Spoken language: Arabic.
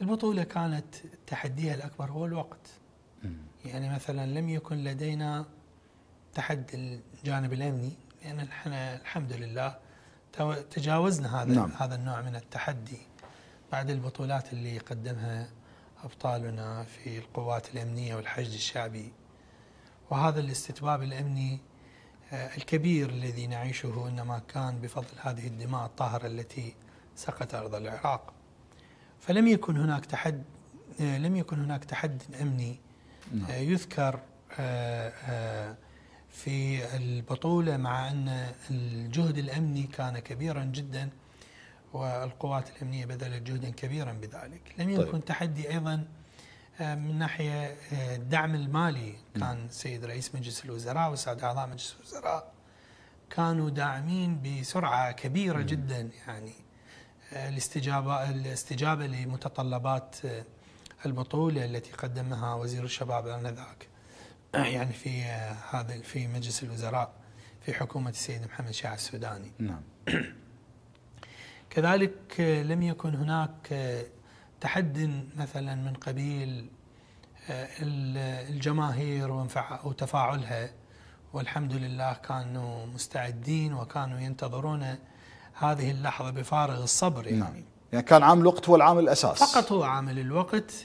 البطولة كانت تحديها الأكبر هو الوقت. يعني مثلا لم يكن لدينا تحدي الجانب الأمني، لأن احنا الحمد لله تجاوزنا هذا النوع من التحدي بعد البطولات اللي قدمها أبطالنا في القوات الأمنية والحشد الشعبي، وهذا الاستتباب الأمني الكبير الذي نعيشه إنما كان بفضل هذه الدماء الطاهرة التي سقط أرض العراق. فلم يكن هناك تحد أمني يذكر في البطولة، مع أن الجهد الأمني كان كبيرا جدا والقوات الأمنية بذلت جهدا كبيرا بذلك. لم يكن تحدي أيضا من ناحية الدعم المالي. كان السيد رئيس مجلس الوزراء والسادة أعضاء مجلس الوزراء كانوا داعمين بسرعة كبيرة جدا، يعني الاستجابة لمتطلبات البطولة التي قدمها وزير الشباب آنذاك، يعني في مجلس الوزراء في حكومة السيد محمد شاع السوداني. نعم. كذلك لم يكن هناك تحد مثلا من قبيل الجماهير وتفاعلها، والحمد لله كانوا مستعدين وكانوا ينتظرون هذه اللحظة بفارغ الصبر. يعني كان عامل الوقت هو العامل الأساس، فقط هو عامل الوقت